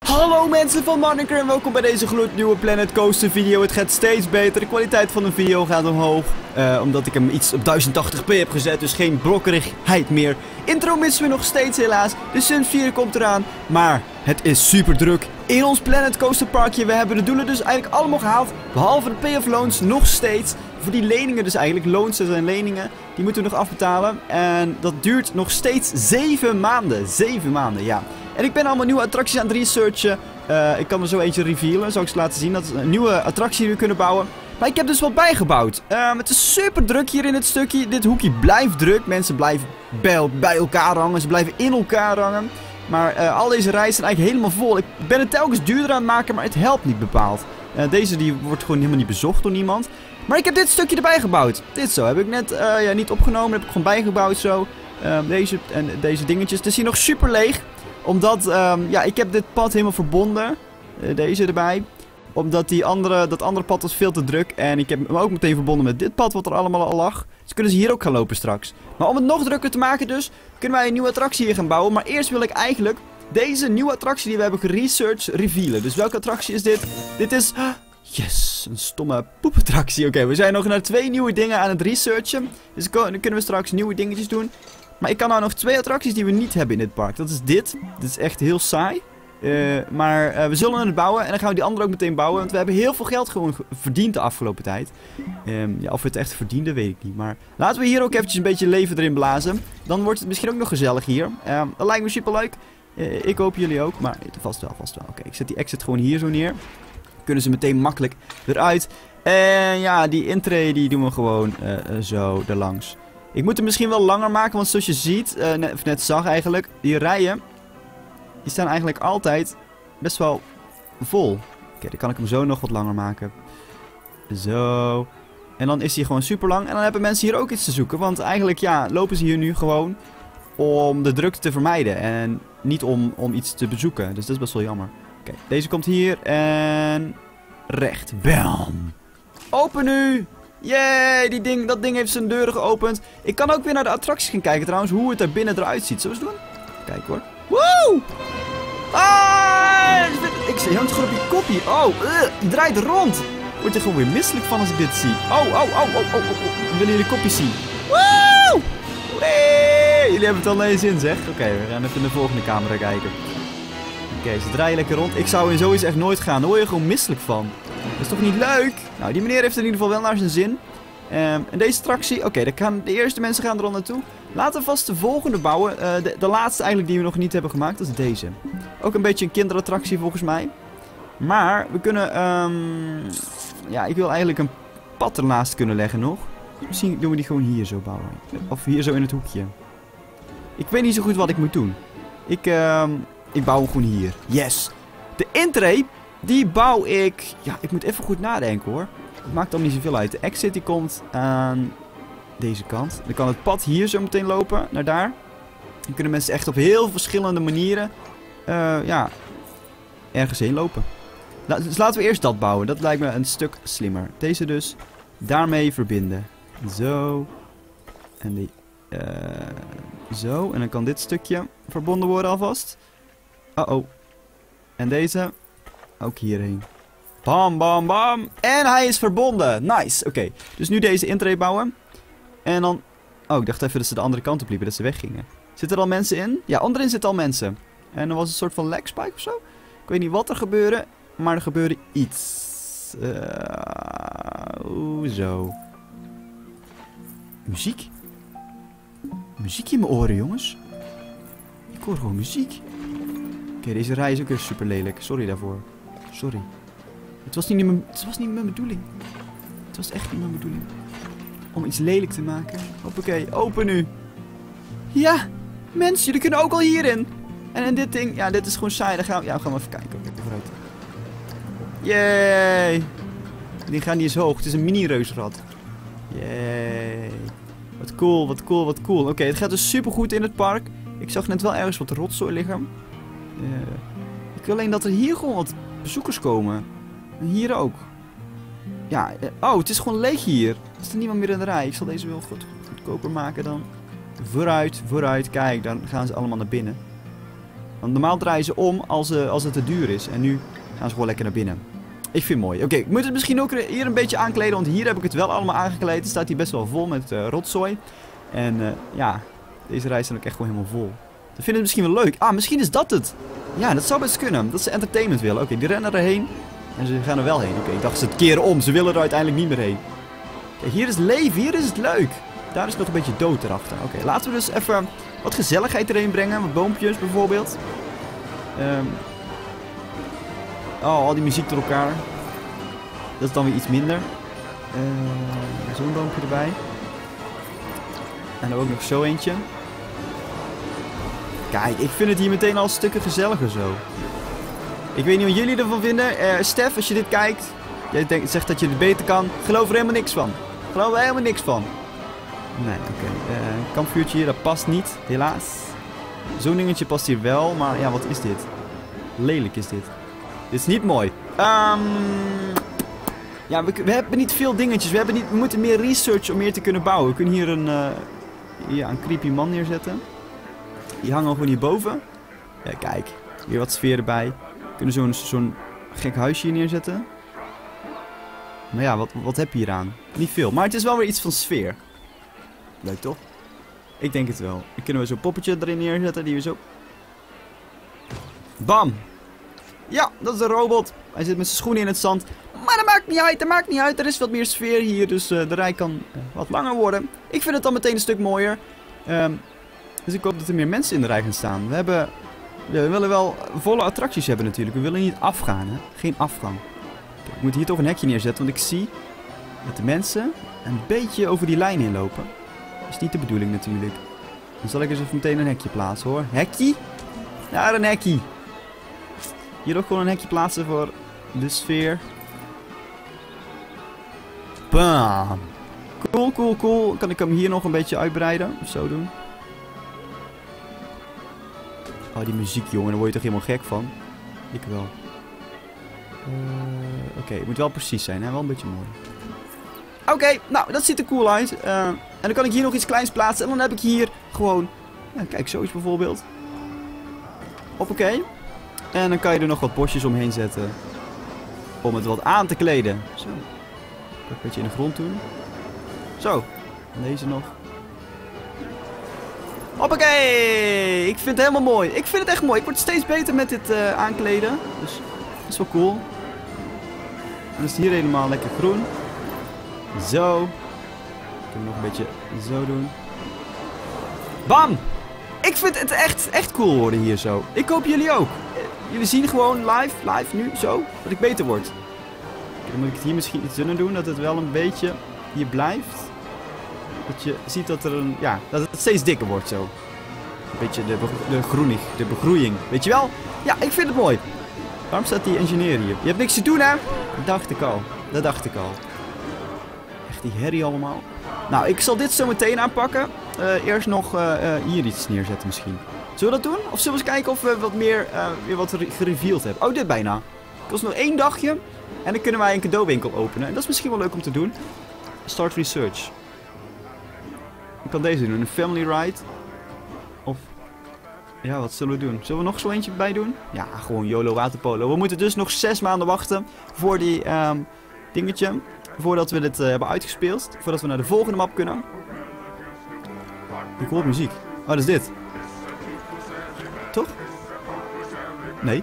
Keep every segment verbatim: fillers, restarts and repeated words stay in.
Hallo mensen van Marniker en welkom bij deze gloednieuwe Planet Coaster video. Het gaat steeds beter, de kwaliteit van de video gaat omhoog. Uh, omdat ik hem iets op duizend tachtig p heb gezet, dus geen brokkerigheid meer. Intro missen we nog steeds helaas, de Sun vier komt eraan. Maar het is super druk in ons Planet Coaster parkje. We hebben de doelen dus eigenlijk allemaal gehaald, behalve de pay of loans nog steeds. Voor die leningen dus eigenlijk, loans zijn leningen, die moeten we nog afbetalen. En dat duurt nog steeds zeven maanden, zeven maanden, ja. En ik ben allemaal nieuwe attracties aan het researchen. Uh, ik kan er zo eentje revealen, zal ik ze laten zien. Dat is een nieuwe attractie die we kunnen bouwen. Maar ik heb dus wat bijgebouwd. Uh, het is super druk hier in dit stukje. Dit hoekje blijft druk. Mensen blijven bij, bij elkaar hangen. Ze blijven in elkaar hangen. Maar uh, al deze rijen zijn eigenlijk helemaal vol. Ik ben het telkens duurder aan het maken, maar het helpt niet bepaald. Uh, deze die wordt gewoon helemaal niet bezocht door niemand. Maar ik heb dit stukje erbij gebouwd. Dit zo. Heb ik net uh, ja, niet opgenomen. Heb ik gewoon bijgebouwd zo. Uh, deze en deze dingetjes. Het is hier nog super leeg. Omdat, um, ja, ik heb dit pad helemaal verbonden. Uh, deze erbij. Omdat die andere, dat andere pad was veel te druk. En ik heb hem ook meteen verbonden met dit pad wat er allemaal al lag. Dus kunnen ze hier ook gaan lopen straks. Maar om het nog drukker te maken dus, kunnen wij een nieuwe attractie hier gaan bouwen. Maar eerst wil ik eigenlijk deze nieuwe attractie die we hebben geresearched revealen. Dus welke attractie is dit? Dit is... Yes, een stomme poepattractie. Oké, okay, we zijn nog naar twee nieuwe dingen aan het researchen. Dus dan kunnen we straks nieuwe dingetjes doen. Maar ik kan nou nog twee attracties die we niet hebben in dit park. Dat is dit. Dit is echt heel saai. Uh, maar uh, we zullen het bouwen. En dan gaan we die andere ook meteen bouwen. Want we hebben heel veel geld gewoon verdiend de afgelopen tijd. Um, ja, of we het echt verdienden, weet ik niet. Maar laten we hier ook eventjes een beetje leven erin blazen. Dan wordt het misschien ook nog gezellig hier. Um, dat lijkt me super leuk. Uh, ik hoop jullie ook. Maar vast wel, vast wel. Oké, okay, ik zet die exit gewoon hier zo neer. Kunnen ze meteen makkelijk eruit. En ja, die intree die doen we gewoon uh, uh, zo erlangs. Ik moet hem misschien wel langer maken, want zoals je ziet, uh, net, of net zag eigenlijk, die rijen, die staan eigenlijk altijd best wel vol. Oké, okay, dan kan ik hem zo nog wat langer maken. Zo. En dan is hij gewoon super lang. En dan hebben mensen hier ook iets te zoeken, want eigenlijk, ja, lopen ze hier nu gewoon om de drukte te vermijden. En niet om, om iets te bezoeken, dus dat is best wel jammer. Oké, okay, deze komt hier en recht. Bam! Open nu! Yay, die ding, dat ding heeft zijn deuren geopend. Ik kan ook weer naar de attracties gaan kijken trouwens, hoe het er binnen eruit ziet. Zullen we eens doen? Kijk hoor. Woe! Ah! Ik zie hangt gewoon op je kopje. Oh, uh, je draait rond. Word je gewoon weer misselijk van als ik dit zie. Oh, oh, oh, oh, oh, oh, oh. Willen jullie kopjes zien? Woe! Hey, jullie hebben het al eens in zeg. Oké, okay, we gaan even in de volgende camera kijken. Oké, okay, ze draaien lekker rond. Ik zou in zoiets echt nooit gaan. Daar word je gewoon misselijk van. Dat is toch niet leuk? Nou, die meneer heeft in ieder geval wel naar zijn zin. Um, en deze attractie, oké, okay, de eerste mensen gaan er al naartoe. Laten we vast de volgende bouwen. Uh, de, de laatste eigenlijk die we nog niet hebben gemaakt, dat is deze. Ook een beetje een kinderattractie volgens mij. Maar we kunnen, um, ja, ik wil eigenlijk een pad ernaast kunnen leggen nog. Misschien doen we die gewoon hier zo bouwen. Of hier zo in het hoekje. Ik weet niet zo goed wat ik moet doen. Ik, um, ik bouw hem gewoon hier. Yes! De intree... Die bouw ik... Ja, ik moet even goed nadenken hoor. Het maakt dan niet zoveel uit. De exit die komt aan deze kant. Dan kan het pad hier zo meteen lopen. Naar daar. Dan kunnen mensen echt op heel verschillende manieren... Uh, ja... Ergens heen lopen. Nou, dus laten we eerst dat bouwen. Dat lijkt me een stuk slimmer. Deze dus daarmee verbinden. Zo. En die... Uh, zo. En dan kan dit stukje verbonden worden alvast. Uh-oh. En deze... Ook hierheen. Bam, bam, bam. En hij is verbonden. Nice. Oké. Okay. Dus nu deze intree bouwen. En dan... Oh, ik dacht even dat ze de andere kant op liepen. Dat ze weggingen. Zitten er al mensen in? Ja, onderin zitten al mensen. En er was een soort van lag spike of zo. Ik weet niet wat er gebeurde. Maar er gebeurde iets. Uh, Oeh, zo. Muziek? Muziek in mijn oren, jongens. Ik hoor gewoon muziek. Oké, okay, deze rij is ook weer super lelijk. Sorry daarvoor. Sorry. Het was niet mijn, het was niet mijn bedoeling. Het was echt niet mijn bedoeling. Om iets lelijk te maken. Hoppakee, open nu. Ja, mensen, jullie kunnen ook al hierin. En in dit ding, ja, dit is gewoon saai. Dan gaan we, ja, gaan we even kijken. Oké, vooruit. Yay. Die gaan niet eens hoog. Het is een mini-reusrad. Yay. Wat cool, wat cool, wat cool. Oké, okay, het gaat dus super goed in het park. Ik zag net wel ergens wat rotzooi liggen. Uh, ik wil alleen dat er hier gewoon wat bezoekers komen. En hier ook. Ja, uh, oh, het is gewoon leeg hier. Er is er niemand meer in de rij. Ik zal deze wel goed, goedkoper maken dan. Vooruit, vooruit. Kijk, dan gaan ze allemaal naar binnen. Want normaal draaien ze om als, uh, als het te duur is. En nu gaan ze gewoon lekker naar binnen. Ik vind het mooi. Oké, okay, ik moet het misschien ook hier een beetje aankleden. Want hier heb ik het wel allemaal aangekleed. Het staat hier best wel vol met uh, rotzooi. En uh, ja, deze rij staat ook echt gewoon helemaal vol. Ik vind het misschien wel leuk. Ah, misschien is dat het. Ja, dat zou best kunnen. Dat ze entertainment willen. Oké, okay, die rennen erheen. En ze gaan er wel heen. Oké, okay, ik dacht ze het keren om. Ze willen er uiteindelijk niet meer heen. Kijk, hier is leven. Hier is het leuk. Daar is nog een beetje dood erachter. Oké, okay, laten we dus even wat gezelligheid erheen brengen. Wat boompjes bijvoorbeeld. Um, oh, al die muziek door elkaar. Dat is dan weer iets minder. Uh, Zo'n boompje erbij. En dan ook nog zo eentje. Kijk, ik vind het hier meteen al stukken gezelliger zo. Ik weet niet wat jullie ervan vinden. Uh, Stef, als je dit kijkt. Jij denkt, zegt dat je het beter kan. Geloof er helemaal niks van. Geloof er helemaal niks van. Nee, oké. Okay. Uh, kampvuurtje hier, dat past niet. Helaas. Zo'n dingetje past hier wel. Maar ja, wat is dit? Lelijk is dit. Dit is niet mooi. Um, ja, we, we hebben niet veel dingetjes. We, hebben niet, we moeten meer research om meer te kunnen bouwen. We kunnen hier een, uh, ja, een creepy man neerzetten. Die hangen gewoon hierboven. Ja, kijk. Weer wat sfeer erbij. We kunnen zo'n zo'n gek huisje hier neerzetten. Maar ja, wat, wat heb je hier aan? Niet veel. Maar het is wel weer iets van sfeer. Leuk toch? Ik denk het wel. Dan kunnen we zo'n poppetje erin neerzetten. Die we zo... Bam! Ja, dat is een robot. Hij zit met zijn schoenen in het zand. Maar dat maakt niet uit, dat maakt niet uit. Er is wat meer sfeer hier, dus uh, de rij kan uh, wat langer worden. Ik vind het dan meteen een stuk mooier. Um, dus ik hoop dat er meer mensen in de rij gaan staan. We hebben... We willen wel volle attracties hebben natuurlijk. We willen niet afgaan, hè. Geen afgang. Kijk, ik moet hier toch een hekje neerzetten, want ik zie dat de mensen een beetje over die lijn heen lopen. Dat is niet de bedoeling natuurlijk. Dan zal ik eens even meteen een hekje plaatsen, hoor. Hekje? Daar een hekje. Hier ook gewoon een hekje plaatsen voor de sfeer. Bam. Cool, cool, cool. Kan ik hem hier nog een beetje uitbreiden? Of zo doen. Oh, die muziek, jongen. Daar word je toch helemaal gek van? Ik wel. Uh, Oké, okay, het moet wel precies zijn, hè? Wel een beetje mooi. Oké, okay, nou, dat ziet er cool uit. Uh, en dan kan ik hier nog iets kleins plaatsen. En dan heb ik hier gewoon... Ja, kijk, zoiets bijvoorbeeld. Hoppakee. En dan kan je er nog wat bosjes omheen zetten. Om het wat aan te kleden. Zo. Een beetje in de grond doen. Zo. En deze nog. Hoppakee. Ik vind het helemaal mooi. Ik vind het echt mooi. Ik word steeds beter met dit uh, aankleden. Dus dat is wel cool. En dan is het hier helemaal lekker groen. Zo. Ik kan nog een beetje zo doen. Bam! Ik vind het echt, echt cool worden hier zo. Ik hoop jullie ook. Jullie zien gewoon live, live nu, zo, dat ik beter word. Dan moet ik het hier misschien iets dunner doen, dat het wel een beetje hier blijft. Dat je ziet dat er een, ja, dat het steeds dikker wordt zo. Een beetje de, de groenig, de begroeiing. Weet je wel? Ja, ik vind het mooi. Waarom staat die engineer hier? Je hebt niks te doen, hè? Dat dacht ik al. Dat dacht ik al. Echt die herrie allemaal. Nou, ik zal dit zo meteen aanpakken. Uh, eerst nog uh, uh, hier iets neerzetten misschien. Zullen we dat doen? Of zullen we eens kijken of we wat meer uh, weer wat gereveeld hebben? Oh, dit bijna. Het kost nog één dagje. En dan kunnen wij een cadeauwinkel openen. En dat is misschien wel leuk om te doen. Start research. Ik kan deze doen. Een family ride. Of... Ja, wat zullen we doen? Zullen we nog zo eentje bij doen? Ja, gewoon YOLO waterpolo. We moeten dus nog zes maanden wachten voor die um, dingetje. Voordat we dit uh, hebben uitgespeeld. Voordat we naar de volgende map kunnen. Ik hoor muziek. Oh, dat is dit. Toch? Nee.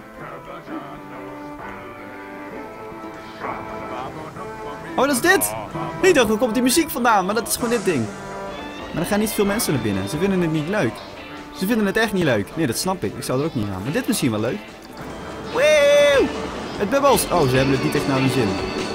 Oh, dat is dit! Ik dacht, waar komt die muziek vandaan? Maar dat is gewoon dit ding. Maar er gaan niet veel mensen naar binnen. Ze vinden het niet leuk. Ze vinden het echt niet leuk. Nee, dat snap ik. Ik zou er ook niet gaan. Maar dit misschien wel leuk. Wee! Het bubbels! Oh, ze hebben het niet echt naar hun zin.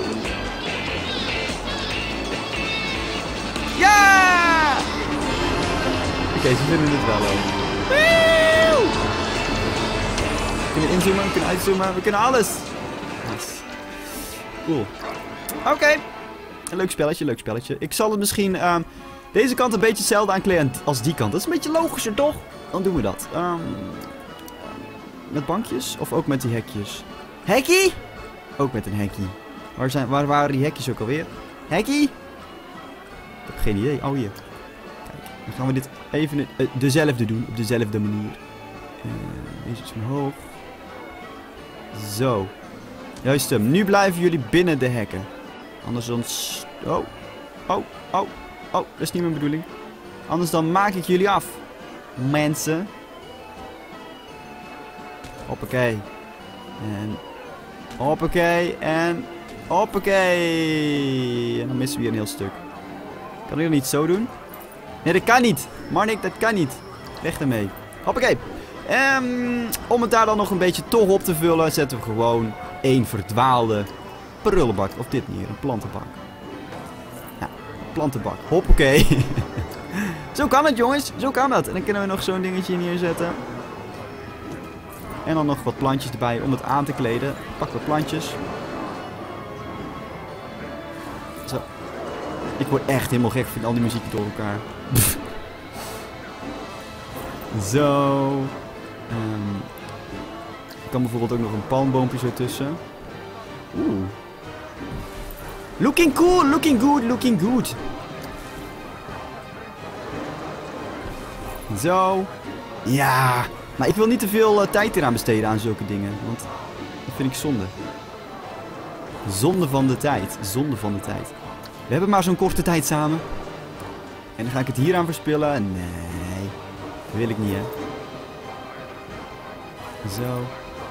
Ja! Oké, okay, ze vinden het wel leuk. Wee! We kunnen inzoomen, we kunnen uitzoomen, we kunnen alles. Nice. Cool. Oké. Okay. Een leuk spelletje, leuk spelletje. Ik zal het misschien uh, deze kant een beetje hetzelfde aankleden als die kant. Dat is een beetje logischer, toch? Dan doen we dat. Um, met bankjes of ook met die hekjes? Hekkie? Ook met een hekkie. Waar, zijn, waar waren die hekjes ook alweer? Hekkie? Ik heb geen idee. Oh, hier. Kijk, dan gaan we dit even uh, dezelfde doen. Op dezelfde manier. Uh, deze is omhoog. Zo. Juist hem. Nu blijven jullie binnen de hekken. Anders dan... Oh. Oh. Oh. Oh. Dat is niet mijn bedoeling. Anders dan maak ik jullie af. Mensen. Hoppakee. En... Hoppakee. En... Hoppakee. En dan missen we hier een heel stuk. Kan ik dat niet zo doen? Nee, dat kan niet. Marnik, dat kan niet. Weg ermee. Hoppakee. Um, om het daar dan nog een beetje toch op te vullen, zetten we gewoon één verdwaalde prullenbak. Of dit niet, een plantenbak. Ja, plantenbak. Hoppakee. Zo kan het, jongens. Zo kan het. En dan kunnen we nog zo'n dingetje neerzetten. En dan nog wat plantjes erbij om het aan te kleden. Pak wat plantjes. Zo. Ik word echt helemaal gek van al die muziek door elkaar. Zo. Um, ik kan bijvoorbeeld ook nog een palmboompje zo tussen. Oeh. Looking cool, looking good, looking good. Zo. Ja. Maar ik wil niet te veel uh, tijd eraan besteden aan zulke dingen. Want dat vind ik zonde. Zonde van de tijd. Zonde van de tijd. We hebben maar zo'n korte tijd samen. En dan ga ik het hier aan verspillen. Nee. Dat wil ik niet, hè. Zo.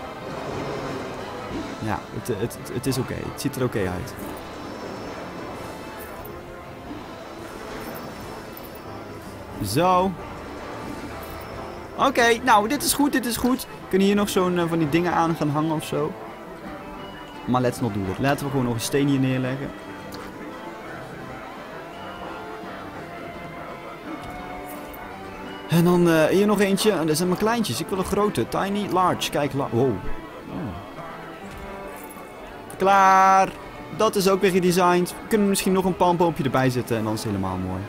Ja, het, het, het, het is oké. Okay. Het ziet er oké okay uit. Zo. Oké, okay, nou, dit is goed, dit is goed. We kunnen hier nog zo'n uh, van die dingen aan gaan hangen of zo. Maar let's not do it. Laten we gewoon nog een steen hier neerleggen. En dan uh, hier nog eentje. Dat zijn maar kleintjes. Ik wil een grote. Tiny, large. Kijk, la wow. Oh. Klaar. Dat is ook weer gedesigned. We kunnen misschien nog een palmboompje erbij zetten. En dan is het helemaal mooi.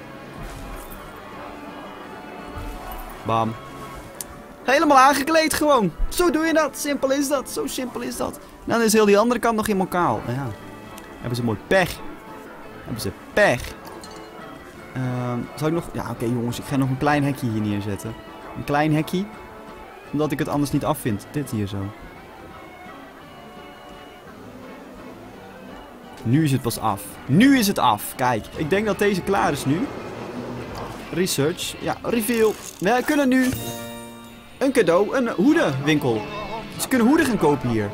Bam. Helemaal aangekleed gewoon. Zo doe je dat. Simpel is dat. Zo simpel is dat. Dan is heel die andere kant nog helemaal kaal. Ja. Hebben ze mooi pech. Hebben ze pech. Uh, zou ik nog... Ja, oké okay, jongens. Ik ga nog een klein hekje hier neerzetten. Een klein hekje. Omdat ik het anders niet afvind. Dit hier zo. Nu is het pas af. Nu is het af. Kijk. Ik denk dat deze klaar is nu. Research. Ja, reveal. We kunnen nu een cadeau, een hoedenwinkel. Ze kunnen hoeden gaan kopen hier.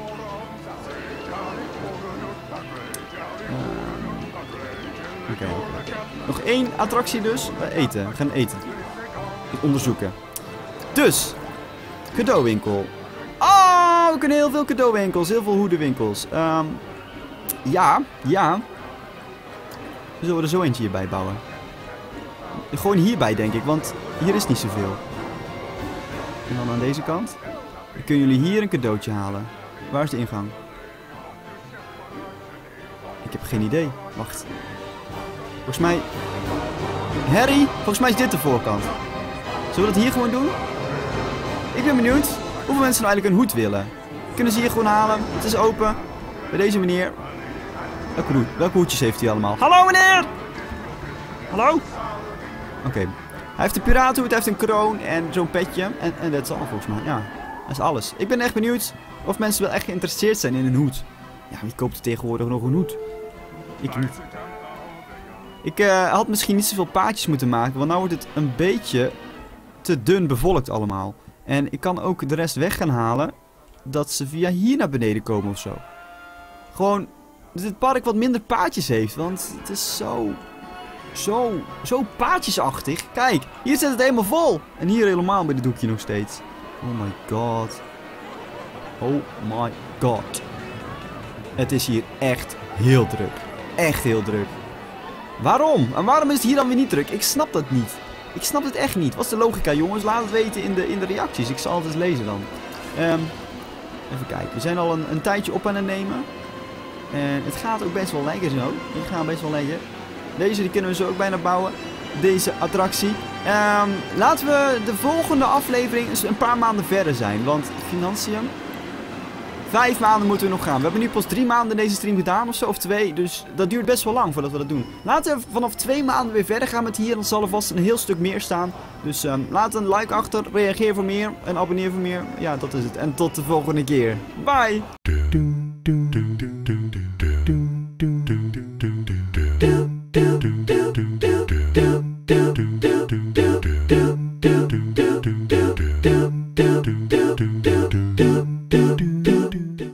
Uh, Oké. Okay. Nog één attractie dus. Uh, eten. We gaan eten. Onderzoeken. Dus. Cadeauwinkel. Oh, we kunnen heel veel cadeauwinkels. Heel veel hoedenwinkels. Um, ja. Ja. We zullen er zo eentje hierbij bouwen. Gewoon hierbij denk ik, want hier is niet zoveel. En dan aan deze kant. Dan kunnen jullie hier een cadeautje halen. Waar is de ingang? Ik heb geen idee. Wacht. Volgens mij... Harry, volgens mij is dit de voorkant. Zullen we dat hier gewoon doen? Ik ben benieuwd hoeveel mensen nou eigenlijk een hoed willen. Kunnen ze hier gewoon halen. Het is open. Bij deze meneer. Welke, hoed, welke hoedjes heeft hij allemaal? Hallo meneer! Hallo? Oké. Okay. Hij heeft een piratenhoed, hij heeft een kroon en zo'n petje. En, en dat is al volgens mij. Ja, dat is alles. Ik ben echt benieuwd of mensen wel echt geïnteresseerd zijn in een hoed. Ja, wie koopt er tegenwoordig nog een hoed? Ik niet. Ik uh, had misschien niet zoveel paadjes moeten maken, want nu wordt het een beetje te dun bevolkt allemaal. En ik kan ook de rest weg gaan halen, dat ze via hier naar beneden komen of zo. Gewoon, dat dit park wat minder paadjes heeft, want het is zo... Zo, zo paadjesachtig. Kijk, hier zit het helemaal vol. En hier helemaal bij dit doekje nog steeds. Oh my god. Oh my god. Het is hier echt heel druk. Echt heel druk. Waarom? En waarom is het hier dan weer niet druk? Ik snap dat niet. Ik snap het echt niet. Wat is de logica, jongens? Laat het weten in de, in de reacties. Ik zal het eens lezen dan. Um, even kijken. We zijn al een, een tijdje op aan het nemen. En het gaat ook best wel lekker zo. Die gaan best wel lekker. Deze die kunnen we zo ook bijna bouwen. Deze attractie. Um, laten we de volgende aflevering eens een paar maanden verder zijn. Want financiën... Vijf maanden moeten we nog gaan. We hebben nu pas drie maanden deze stream gedaan of zo, of twee. Dus dat duurt best wel lang voordat we dat doen. Laten we vanaf twee maanden weer verder gaan met hier. Dan zal er vast een heel stuk meer staan. Dus um, laat een like achter, reageer voor meer en abonneer voor meer. Ja, dat is het. En tot de volgende keer. Bye! Do do do do